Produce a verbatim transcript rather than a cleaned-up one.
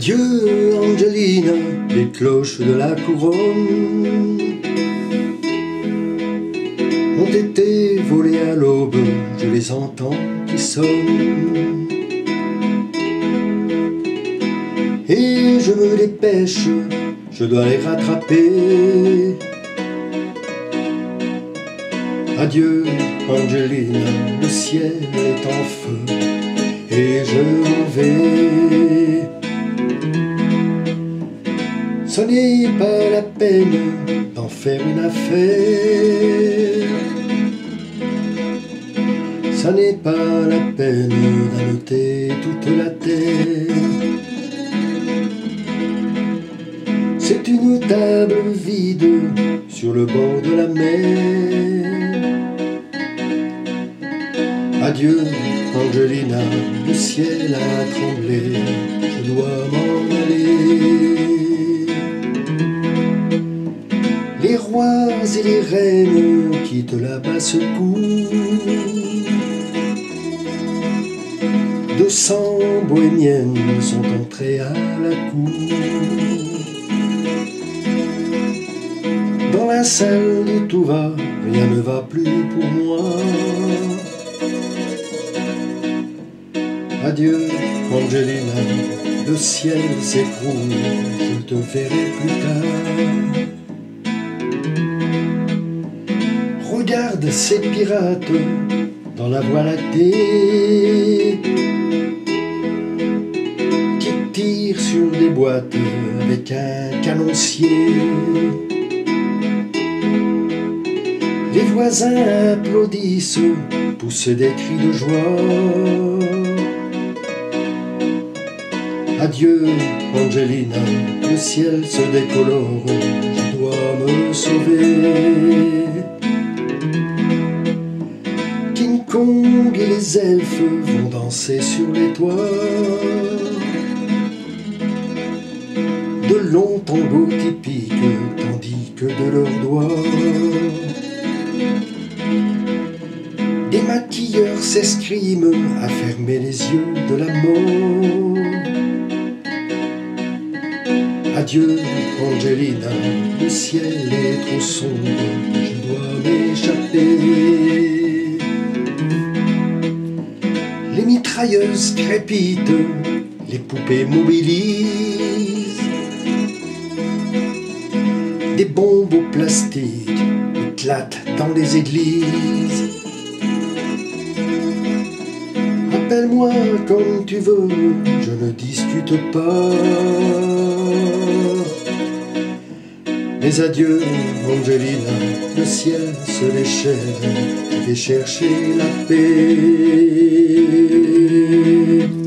Adieu Angelina, les cloches de la couronne ont été volées à l'aube, je les entends qui sonnent. Et je me dépêche, je dois les rattraper. Adieu Angelina, le ciel est en feu et je m'en vais. Ce n'est pas la peine d'en faire une affaire. Ça n'est pas la peine d'annoter toute la terre. C'est une table vide sur le bord de la mer. Adieu Angelina, le ciel a tremblé, je dois m'en aller. Les rois et les reines quittent la basse-cour. Deux cents bohémiennes sont entrées à la cour. Dans la salle de tout va, rien ne va plus pour moi. Adieu Angelina, le ciel s'écroule, je te verrai plus tard. Regarde ces pirates dans la voie lactée qui tirent sur des boîtes avec un canoncier. Les voisins applaudissent, poussent des cris de joie. Adieu Angelina, le ciel se décolore, je dois me sauver. King Kong et les elfes vont danser sur les toits. De longs tangos typiques, tandis que de leurs doigts des maquilleurs s'escriment à fermer les yeux de la mort. Adieu Angelina, le ciel est trop sombre, je dois m'échapper. Les mitrailleuses crépitent, les poupées mobilisent. Des bombes au plastique éclatent dans les églises. Appelle-moi comme tu veux, je ne discute pas. Mais adieu Angelina, le ciel se déchaîne, je vais chercher la paix.